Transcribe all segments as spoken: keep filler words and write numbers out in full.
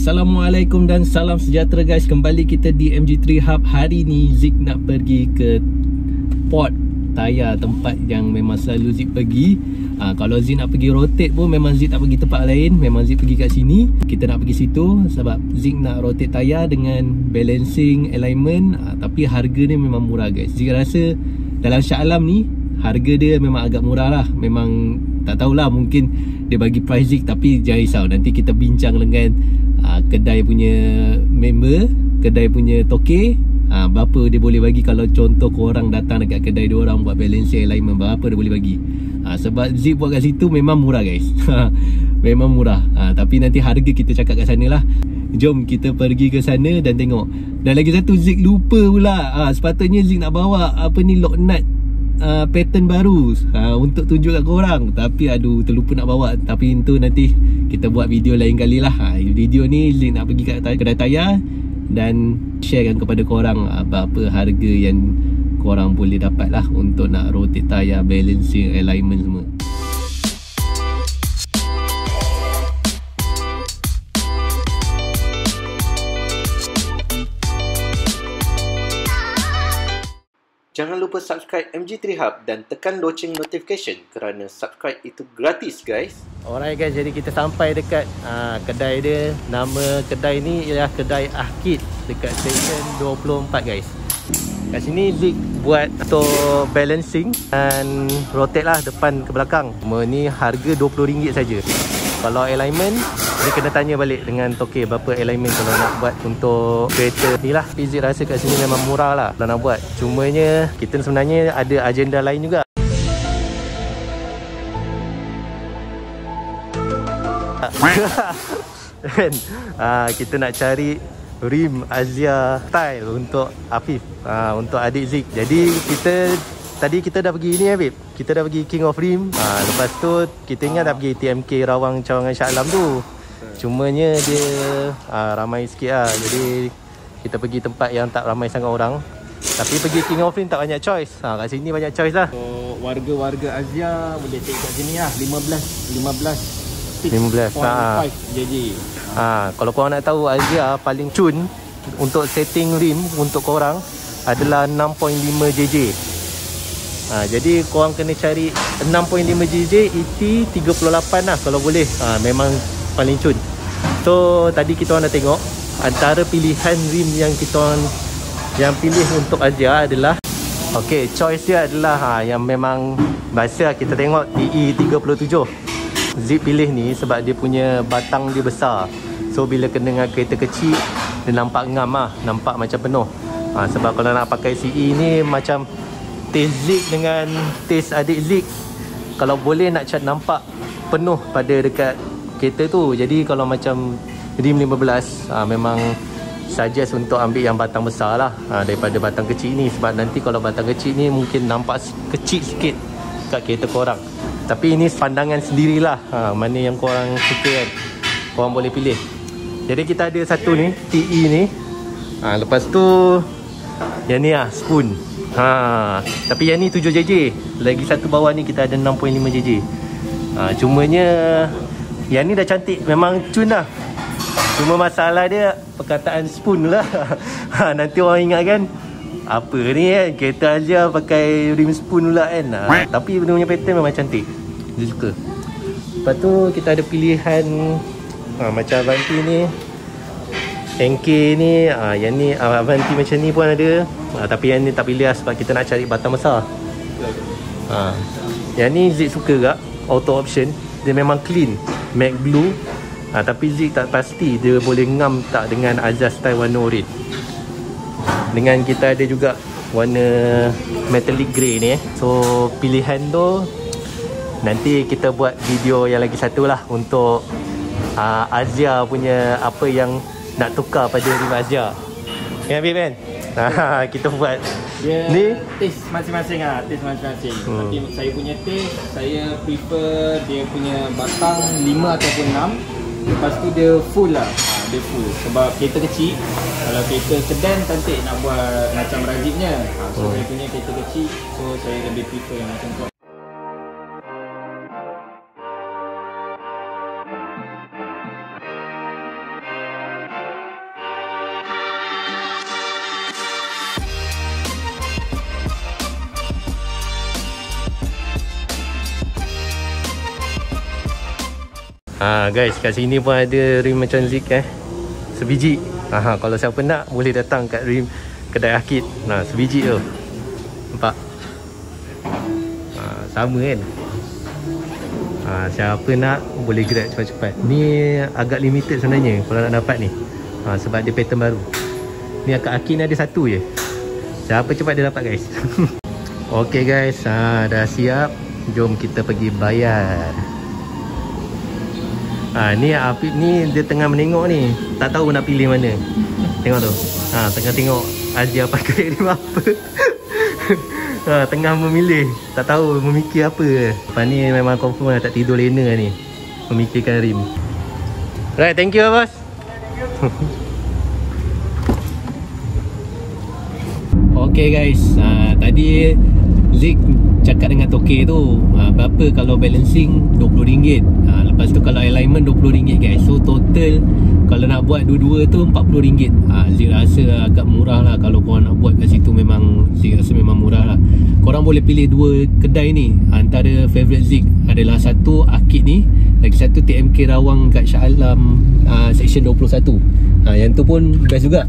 Assalamualaikum dan salam sejahtera guys. Kembali kita di M G three Hub. Hari ni Zik nak pergi ke port Taya, tempat yang memang selalu Zik pergi. ha, Kalau Zik nak pergi rotate pun memang Zik tak pergi tempat lain, memang Zik pergi kat sini. Kita nak pergi situ sebab Zik nak rotate tayar dengan balancing alignment. ha, Tapi harga ni memang murah guys. Zik rasa dalam Shah Alam ni harga dia memang agak murah lah. Memang tak tahulah, mungkin dia bagi price Zik, tapi jangan risau, nanti kita bincang dengan uh, kedai punya member, kedai punya toke, uh, berapa dia boleh bagi kalau contoh korang datang dekat kedai dia orang buat balancing alignment, berapa dia boleh bagi. uh, Sebab Zik buat kat situ memang murah guys. Memang murah. uh, Tapi nanti harga kita cakap kat sana lah. Jom kita pergi ke sana dan tengok. Dan lagi satu, Zik lupa pula. uh, Sepatutnya Zik nak bawa apa ni, lock nut Uh, pattern baru uh, untuk tunjuk kat korang, tapi aduh terlupa nak bawa. Tapi itu nanti kita buat video lain kali lah. uh, Video ni Zik nak pergi kat kedai tayar dan sharekan kepada korang apa-apa harga yang korang boleh dapat lah untuk nak rotate tayar, balancing, alignment semua. Jangan lupa subscribe M G three Hub dan tekan loceng notification kerana subscribe itu gratis guys. Alright guys, jadi kita sampai dekat uh, kedai dia. Nama kedai ni ialah kedai Ahkid dekat station dua puluh empat guys. Kat sini Zik buat untuk balancing dan rotate lah depan ke belakang. Semua ni harga dua puluh ringgit saja. Kalau alignment, dia kena tanya balik dengan toke berapa alignment kalau nak buat untuk kereta ni lah. Zik rasa kat sini memang murah lah kalau nak buat. Cumanya kita sebenarnya ada agenda lain juga. ha, Kita nak cari rim Azia style untuk Afif, ha, untuk adik Zik. Jadi kita tadi kita dah pergi ni ya Beb, kita dah pergi King of Rim. ha, Lepas tu kita ingat dah pergi T M K Rawang Cawangan Shah Alam tu. Cumanya dia ha, ramai sikit lah. Jadi kita pergi tempat yang tak ramai sangat orang. Tapi pergi King of Rim tak banyak choice. ha, Kat sini banyak choice lah. So, warga-warga Azia boleh take kat sini lah. lima belas lima belas lima belas ha. J J. ha, Kalau korang nak tahu, Azia paling cun untuk setting rim untuk korang adalah enam perpuluhan lima J J. Ha, jadi korang kena cari enam perpuluhan lima J J, E T tiga puluh lapan lah kalau boleh. ha, Memang paling cun. So tadi kita orang dah tengok antara pilihan rim yang kita orang yang pilih untuk Azia adalah, okay, choice dia adalah ha, yang memang biasa kita tengok T E tiga puluh tujuh. Zik pilih ni sebab dia punya batang dia besar. So bila kena dengan kereta kecil, dia nampak ngam lah, nampak macam penuh. ha, Sebab kalau nak pakai C E ni macam taste Zik dengan taste adik Zik, kalau boleh nak cat nampak penuh pada dekat kereta tu. Jadi kalau macam rim lima belas, ha, memang suggest untuk ambil yang batang besar lah, ha, daripada batang kecil ni. Sebab nanti kalau batang kecil ni mungkin nampak kecil sikit kat kereta korang. Tapi ini pandangan sendirilah, ha, mana yang korang suka kan, korang boleh pilih. Jadi kita ada satu ni T E ni, ha, lepas tu yang ni lah spoon. Ha, tapi yang ni tujuh J J. Lagi satu bawah ni kita ada enam perpuluhan lima J J. ha, Cumanya yang ni dah cantik, memang cun lah. Cuma masalah dia perkataan spoon lah. ha, Nanti orang ingat kan, apa ni kan, kereta Azia pakai rim spoon pula kan. ha, Tapi dia punya pattern memang cantik, dia suka. Lepas tu kita ada pilihan, ha, macam Avanti ni, N K ni, ha, yang ni Avanti macam ni pun ada. ha, Tapi yang ni tak pilih lah sebab kita nak cari batang besar. ha, Yang ni Zik suka gak, auto option. Dia memang clean, matte blue. ha, Tapi Zik tak pasti dia boleh ngam tak dengan Azia style warna orange. Dengan kita ada juga warna metallic grey ni eh. So pilihan tu nanti kita buat video yang lagi satu lah untuk uh, Azia punya apa yang nak tukar pada rim Azia. Ya Habib kan? Ha, kita buat dia ni taste masing-masing lah, taste masing-masing. hmm. Tapi saya punya taste, saya prefer dia punya batang lima ataupun enam. Lepas tu dia full lah, ha, dia full. Sebab kereta kecil, kalau kereta sedan cantik nak buat macam rajibnya. ha, So hmm. saya punya kereta kecil, so saya lebih prefer yang macam tu. Ha guys, kat sini pun ada rim macam Zik eh. Sebiji. Ha, kalau siapa nak boleh datang kat rim kedai Akid. Nah, sebiji tu. Nampak? Ha, sama kan? Ha, siapa nak boleh grab cepat-cepat. Ni agak limited sebenarnya kalau nak dapat ni. Ha, sebab dia pattern baru. Ni kat Akid ni ada satu je. Siapa cepat dia dapat guys. Okey guys, ha, dah siap. Jom kita pergi bayar. Ha, ni Afif ni dia tengah menengok ni. Tak tahu nak pilih mana. Tengok tu. Ha, tengah tengok Azia pakai rim apa. Ha, tengah memilih. Tak tahu memikir apa. Lepas ni memang confirm lah tak tidur lena ni. Memikirkan rim. Right, thank you bos. Okay guys, ha, tadi Zik cakap dengan Tokey tu, ha, berapa kalau balancing dua puluh ringgit, ha, lepas tu kalau alignment dua puluh ringgit guys. So total kalau nak buat dua-dua tu empat puluh ringgit. ha, Zik rasa agak murah lah. Kalau korang nak buat kat situ memang Zik rasa memang murah lah. Korang boleh pilih dua kedai ni. Antara favourite Zik adalah satu Akid ni, lagi satu T M K Rawang kat Shah Alam, uh, section dua puluh satu. ha, Yang tu pun best juga.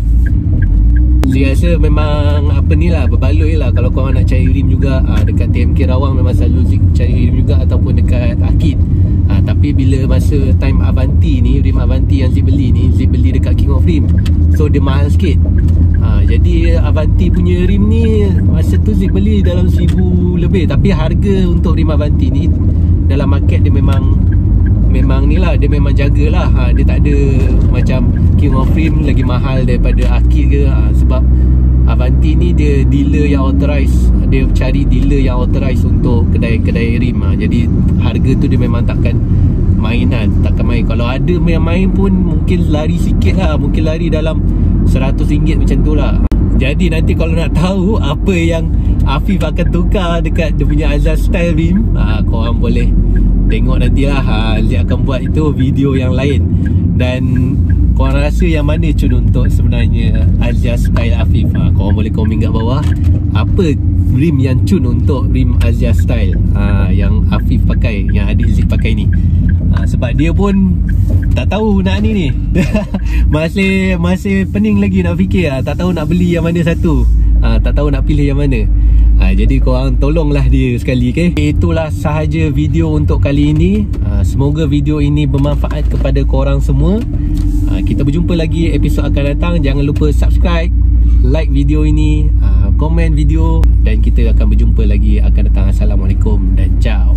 Zik rasa memang apa ni lah, berbaloi lah. Kalau korang nak cari rim juga, ha, dekat T M K Rawang memang selalu Zik cari rim juga, ataupun dekat Akid. ha, Tapi bila masa time Avanti ni, rim Avanti yang Zik beli ni, Zik beli dekat King of Rim. So dia mahal sikit. ha, Jadi Avanti punya rim ni masa tu Zik beli dalam seribu lebih. Tapi harga untuk rim Avanti ni dalam market dia memang Memang ni lah, dia memang jagalah. ha, Dia tak ada macam King of Rim lagi mahal daripada Akid ke. ha, Sebab Avanti ni dia dealer yang authorized. Dia cari dealer yang authorized untuk kedai-kedai rim. ha, Jadi harga tu dia memang takkan mainan, takkan main. Kalau ada yang main pun mungkin lari sikit lah. Mungkin lari dalam seratus ringgit macam tu lah. Jadi nanti kalau nak tahu apa yang Afif akan tukar dekat dia punya Azia Style rim, ha, korang boleh tengok nantilah. ha, Zik akan buat itu video yang lain. Dan korang rasa yang mana cun untuk sebenarnya Azia Style Afif? ha, Korang boleh komen kat bawah. Apa rim yang cun untuk rim Azia Style, ha, yang Afif pakai, yang adik Zik pakai ni? ha, Sebab dia pun tak tahu nak ni ni. Masih masih pening lagi nak fikir. ha, Tak tahu nak beli yang mana satu. ha, Tak tahu nak pilih yang mana. Ha, jadi korang tolonglah dia sekali, okay? Itulah sahaja video untuk kali ini. ha, Semoga video ini bermanfaat kepada korang semua. ha, Kita berjumpa lagi episod akan datang. Jangan lupa subscribe, like video ini, ha, komen video. Dan kita akan berjumpa lagi akan datang. Assalamualaikum dan ciao.